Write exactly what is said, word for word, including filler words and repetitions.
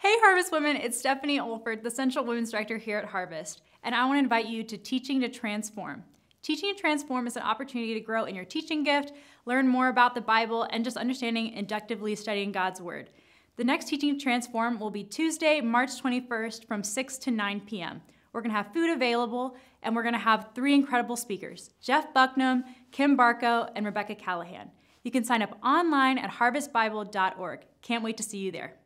Hey Harvest Women, it's Stephanie Olford, the Central Women's Director here at Harvest, and I want to invite you to Teaching to Transform. Teaching to Transform is an opportunity to grow in your teaching gift, learn more about the Bible, and just understanding inductively studying God's Word. The next Teaching to Transform will be Tuesday, March twenty-first from six to nine p m We're going to have food available, and we're going to have three incredible speakers, Jeff Bucknam, Kim Barco, and Rebecca Callahan. You can sign up online at harvest bible dot org. Can't wait to see you there.